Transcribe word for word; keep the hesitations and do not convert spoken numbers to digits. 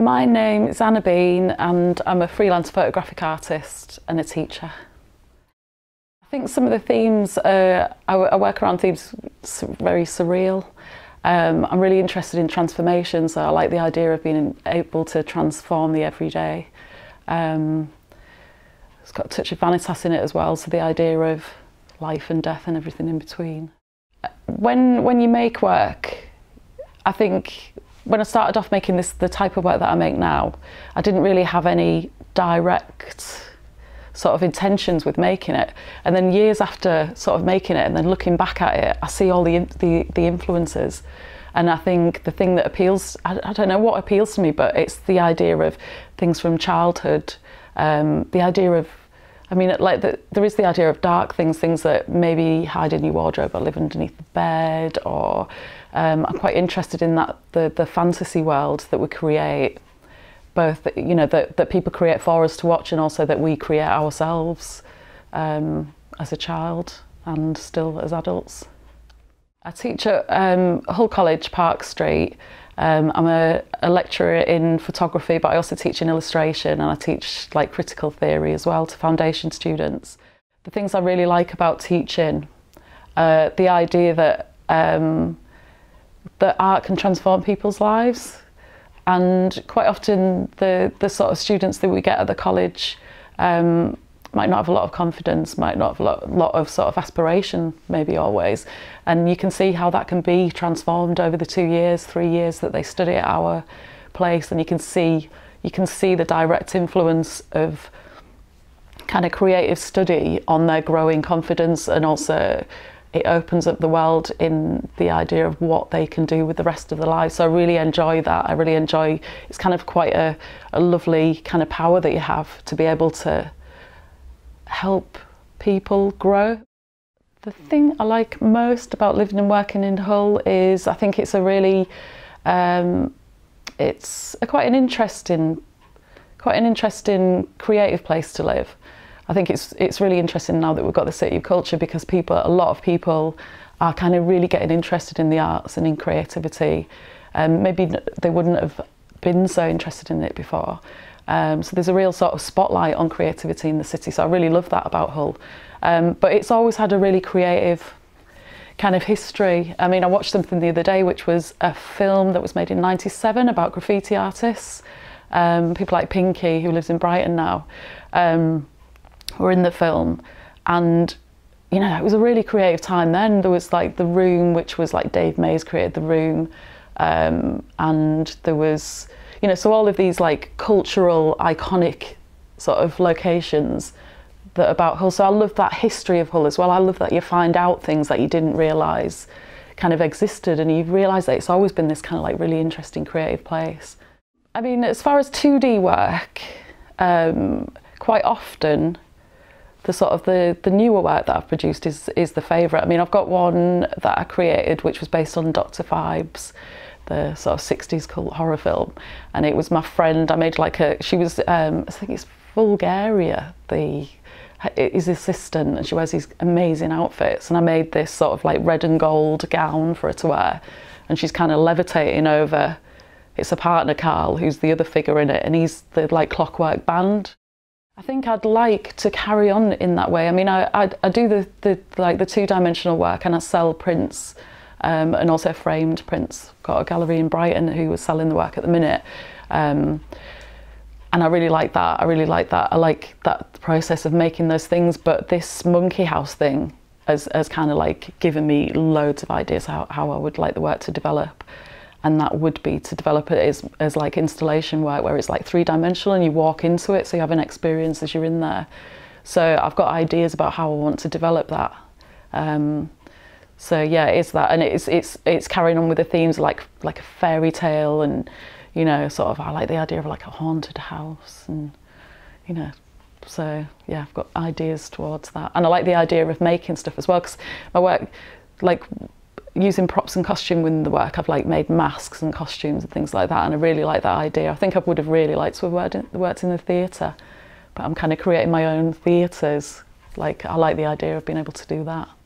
My name is Anna Bean and I'm a freelance photographic artist and a teacher. I think some of the themes, uh, I, I work around themes very surreal. Um, I'm really interested in transformation, so I like the idea of being able to transform the everyday. Um, it's got a touch of vanitas in it as well, so the idea of life and death and everything in between. When, when you make work, I think when I started off making this, the type of work that I make now, I didn't really have any direct sort of intentions with making it. And then years after sort of making it and then looking back at it, I see all the, the, the influences. And I think the thing that appeals, I, I don't know what appeals to me, but it's the idea of things from childhood, um, the idea of, I mean, like the, there is the idea of dark things, things that maybe hide in your wardrobe or live underneath the bed, or um, I'm quite interested in that, the, the fantasy world that we create, both, you know, that, that people create for us to watch and also that we create ourselves um, as a child and still as adults. I teach at um, Hull College, Park Street. Um, I'm a, a lecturer in photography, but I also teach in illustration and I teach like critical theory as well to foundation students. The things I really like about teaching, uh, the idea that, um, that art can transform people's lives, and quite often the, the sort of students that we get at the college um, might not have a lot of confidence, might not have a lot, lot of sort of aspiration, maybe always. And you can see how that can be transformed over the two years, three years that they study at our place. And you can see, you can see the direct influence of kind of creative study on their growing confidence, and also it opens up the world in the idea of what they can do with the rest of their lives. So I really enjoy that. I really enjoy, it's kind of quite a, a lovely kind of power that you have to be able to help people grow. The thing I like most about living and working in Hull is I think it's a really, um, it's a quite an interesting, quite an interesting creative place to live. I think it's it's really interesting now that we've got the City of Culture, because people, a lot of people are kind of really getting interested in the arts and in creativity. Um, maybe they wouldn't have been so interested in it before. Um, so there's a real sort of spotlight on creativity in the city, so I really love that about Hull. Um, but it's always had a really creative kind of history. I mean, I watched something the other day which was a film that was made in ninety-seven about graffiti artists, um, people like Pinky, who lives in Brighton now, um, were in the film. And you know, it was a really creative time then. There was like The Room, which was like Dave Mays created The Room, um, and there was, you know, so all of these like cultural, iconic sort of locations that are about Hull. So I love that history of Hull as well. I love that you find out things that you didn't realise kind of existed, and you realise that it's always been this kind of like really interesting creative place. I mean, as far as two D work, um, quite often the sort of the, the newer work that I've produced is, is the favourite. I mean, I've got one that I created which was based on Doctor Phibes, the sort of sixties cult horror film, and it was my friend. I made like a, she was, um, I think it's Bulgaria, the his assistant, and she wears these amazing outfits, and I made this sort of like red and gold gown for her to wear, and she's kind of levitating over, it's a partner, Carl, who's the other figure in it, and he's the like Clockwork Band. I think I'd like to carry on in that way. I mean, I, I, I do the, the like the two-dimensional work, and I sell prints, um, and also framed prints. Got a gallery in Brighton who was selling the work at the minute, um, and I really like that. I really like that. I like that process of making those things. But this monkey house thing has, has kind of like given me loads of ideas how, how I would like the work to develop. And that would be to develop it as, as like installation work, where it's like three-dimensional and you walk into it, so you have an experience as you're in there. So I've got ideas about how I want to develop that. Um, so yeah, it's that, and it's it's it's carrying on with the themes like like a fairy tale, and you know, sort of I like the idea of like a haunted house, and you know, so yeah, I've got ideas towards that, and I like the idea of making stuff as well, because my work, like, using props and costume within the work, I've like made masks and costumes and things like that, and I really like that idea. I think I would have really liked to have worked in, worked in the theatre, but I'm kind of creating my own theatres. Like, I like the idea of being able to do that.